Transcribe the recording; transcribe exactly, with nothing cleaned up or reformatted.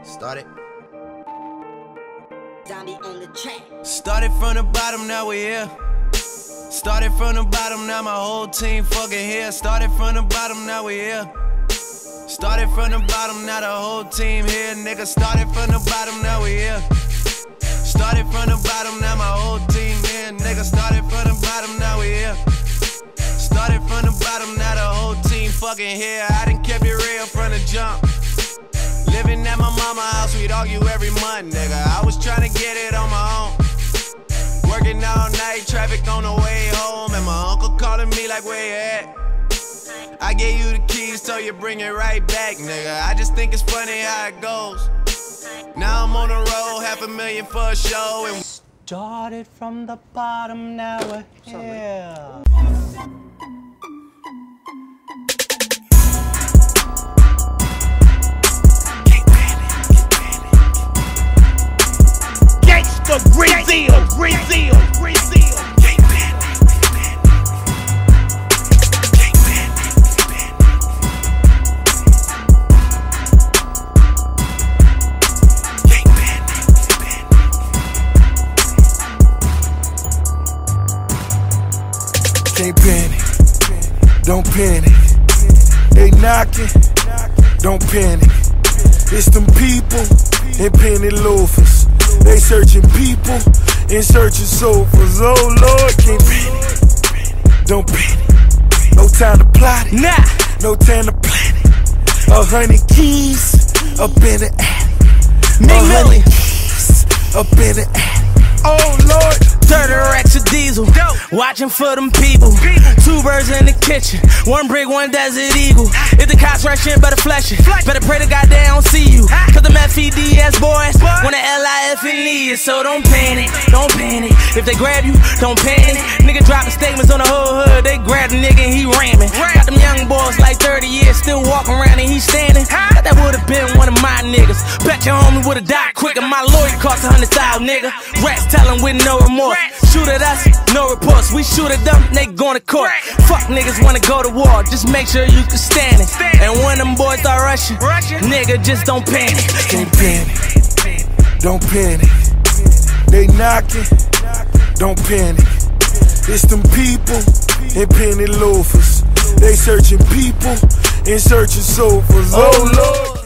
Started. Zombie on the track. Started from the bottom, now we here. Started from the bottom, now my whole team fucking here. Started from the bottom, now we here. Started from the bottom, now the whole team here. Nigga, started from the bottom, now we here. Started from the bottom, now my whole team here. Nigga, started from the bottom, now we here. Started from the bottom, now the whole team fucking here. I done kept it real from the jump. Living at my mama's house, we'd argue every month, nigga. I was trying to get it on my own. Working all night, traffic on the way home, and my uncle calling me like, where you at? I gave you the keys, so you bring it right back, nigga. I just think it's funny how it goes. Now I'm on the road, half a million for a show, and started from the bottom, now we're here. Gangsta Brazil, Brazil, Brazil. Can't panic, don't panic. They knocking, don't panic. It's them people in penny loafers. They searching people in search of sofas. Oh Lord, can't panic, don't panic. No time to plot it, nah. No time to plan it. A hundred keys up in the attic. A hundred keys up in the attic. Oh Lord. thirty racks of diesel, watching for them people. Two birds in the kitchen, one brick, one desert eagle. If the cops rush in, better flush it. Better pray to God they don't see you. Cause them F E D S boys want the L I F and E. So don't panic, don't panic. If they grab you, don't panic. Nigga dropping statements on the whole hood. They grab the nigga and he ramming. Got them young boys like thirty years, still walking around and he standing. Thought that would've been one of my niggas. Bet your homie would've died quicker. My lawyer cost a hundred thousand, nigga. Rats telling with no remorse. Shoot at us, no reports. We shoot at them, they going to court. Fuck niggas wanna go to war, just make sure you can stand it. And when them boys start rushing, nigga, just don't panic. Can't panic, don't panic. They knocking, don't panic. It's them people in penny loafers. They searching people in search of sofas. Oh Lord.